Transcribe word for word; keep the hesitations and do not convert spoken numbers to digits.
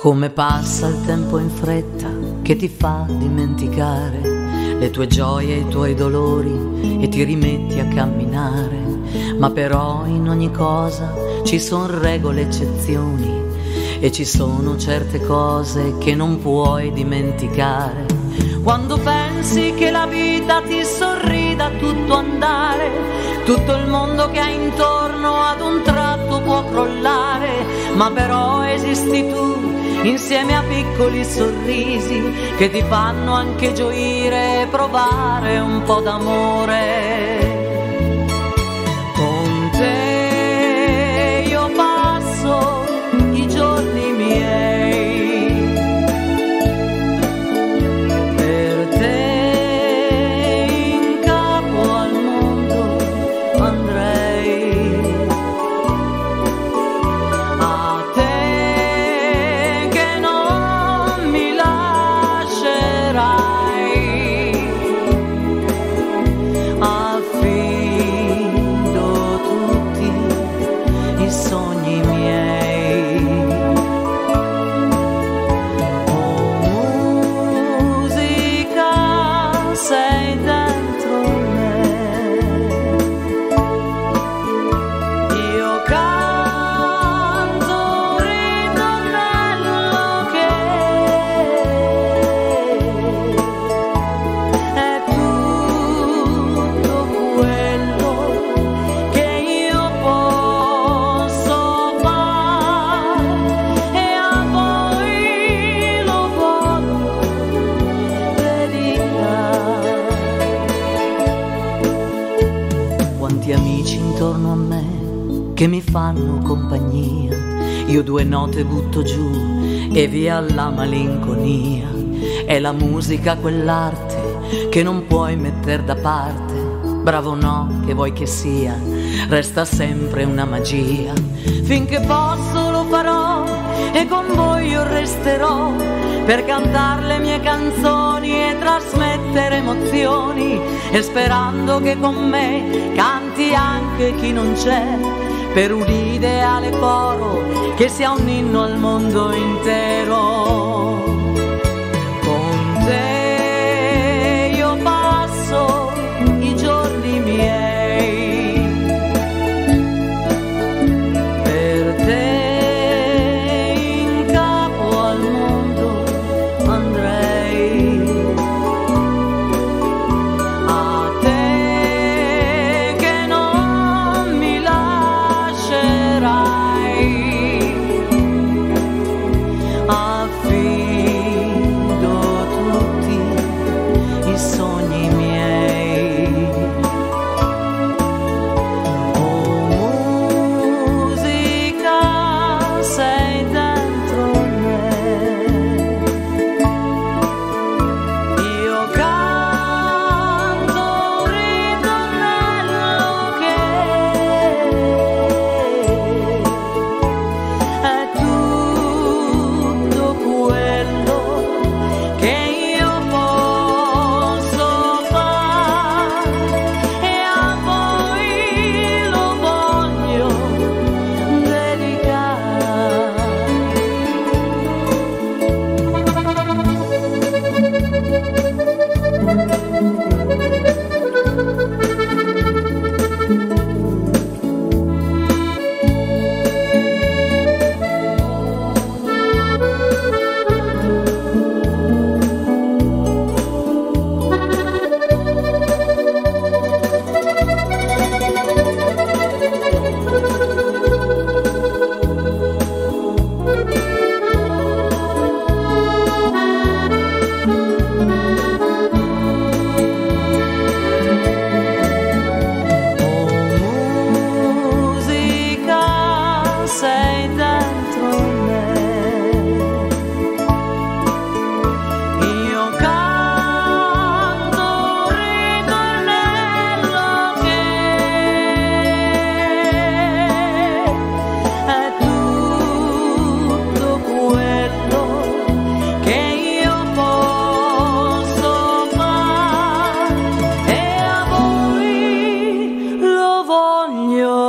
Come passa il tempo in fretta che ti fa dimenticare le tue gioie e i tuoi dolori e ti rimetti a camminare. Ma però in ogni cosa ci sono regole e eccezioni e ci sono certe cose che non puoi dimenticare. Quando pensi che la vita ti sorrida tutto andare, tutto il mondo che hai intorno ad un tratto può crollare, ma però esisti tu insieme a piccoli sorrisi che ti fanno anche gioire e provare un po' d'amore. Con te io passo i giorni miei, per te in capo al mondo andrei, a te che non mi lascerai, affido tutti i sogni miei. Oh musica, sei dentro me, io canto un ritornello che è tutto quello che io posso fare e a voi lo voglio dedicare. Quanti amici intorno a me che mi fanno compagnia, io due note butto giù e via la malinconia. È la musica quell'arte che non puoi metter da parte, bravo no, che vuoi che sia, resta sempre una magia. Finché posso lo farò e con voi io resterò per cantare le mie canzoni e trasmettere emozioni, e sperando che con me canti anche chi non c'è, per un ideale coro che sia un inno al mondo intero. Con te io passo i giorni miei, per te in capo al mondo andrei, a te che non mi lascerai, affido tutti i sogni miei. Oh musica, sei dentro me, io canto un ritornello che è tutto quello che io posso fare e a voi lo voglio dedicare. Io